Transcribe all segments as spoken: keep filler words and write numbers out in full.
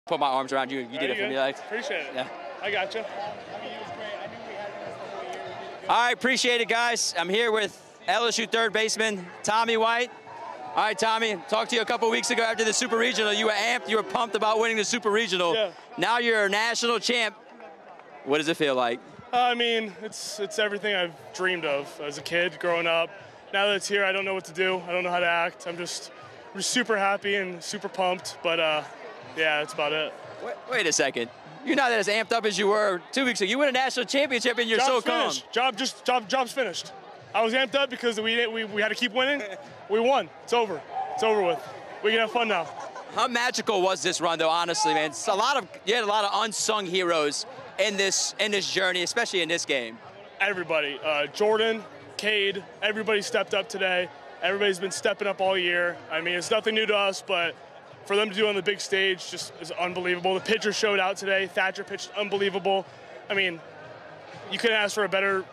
put my arms around you. You did it for me. Like, appreciate it. Yeah. I got you. I mean, it was great. I knew we had you this the whole year. You did good. All right, appreciate it, guys. I'm here with L S U third baseman Tommy White. All right, Tommy, talked to you a couple weeks ago after the Super Regional. You were amped, you were pumped about winning the Super Regional. Yeah. Now you're a national champ. What does it feel like? Uh, I mean, it's it's everything I've dreamed of as a kid growing up. Now that it's here, I don't know what to do. I don't know how to act. I'm just, I'm just super happy and super pumped. But uh, yeah, that's about it. Wait, wait a second. You're not as amped up as you were two weeks ago. You win a national championship and you're Job's so calm. finished. Job just job job's finished. I was amped up because we we we had to keep winning. We won. It's over. It's over with. We can have fun now. How magical was this run, though? Honestly, man, it's a lot of you had a lot of unsung heroes in this in this journey, especially in this game. Everybody, uh, Jordan, Cade, everybody stepped up today. Everybody's been stepping up all year. I mean, it's nothing new to us, but for them to do it on the big stage just is unbelievable. The pitcher showed out today. Thatcher pitched unbelievable. I mean, you couldn't ask for a better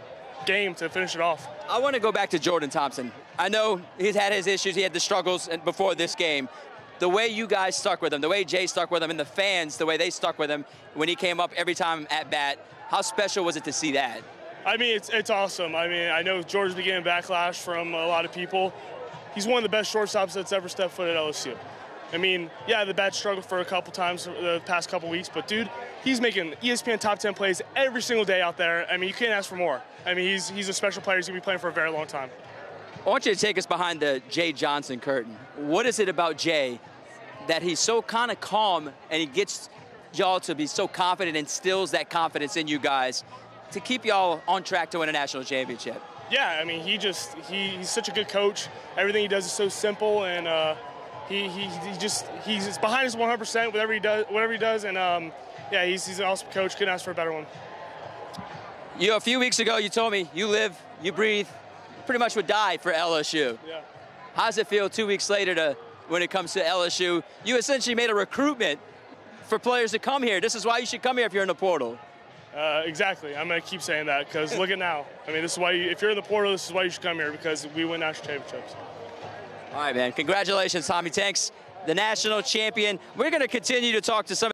game to finish it off. I want to go back to Jordan Thompson. I know he's had his issues. He had the struggles before this game. The way you guys stuck with him, the way Jay stuck with him, and the fans, the way they stuck with him when he came up every time at bat, how special was it to see that? I mean, it's, it's awesome. I mean, I know George's been getting backlash from a lot of people. He's one of the best shortstops that's ever stepped foot at L S U. I mean, yeah, the bat struggled for a couple times the past couple weeks, but dude, he's making E S P N top ten plays every single day out there. I mean, you can't ask for more. I mean, he's, he's a special player. He's going to be playing for a very long time. I want you to take us behind the Jay Johnson curtain. What is it about Jay that he's so kind of calm and he gets y'all to be so confident, instills that confidence in you guys to keep y'all on track to win a national championship? Yeah, I mean, he just, he, he's such a good coach. Everything he does is so simple, and uh, he, he, he just, he's behind us one hundred percent whatever he does, whatever he does, and um, yeah, he's, he's an awesome coach. Couldn't ask for a better one. You, a few weeks ago, you told me you live, you breathe, pretty much would die for L S U. Yeah. How does it feel two weeks later to, when it comes to L S U, you essentially made a recruitment for players to come here. This is why you should come here if you're in the portal. Uh, exactly. I'm going to keep saying that because look at now. I mean, this is why, you, if you're in the portal, this is why you should come here, because we win national championships. All right, man. Congratulations, Tommy Tanks, the national champion. We're going to continue to talk to some